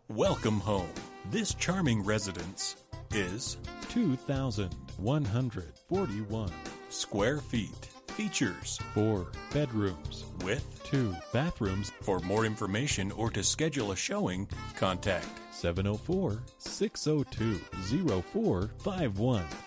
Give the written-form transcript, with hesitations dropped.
Welcome home. This charming residence is 2,141 square feet. Features 4 bedrooms with 2 bathrooms. For more information or to schedule a showing, contact 704-602-0451.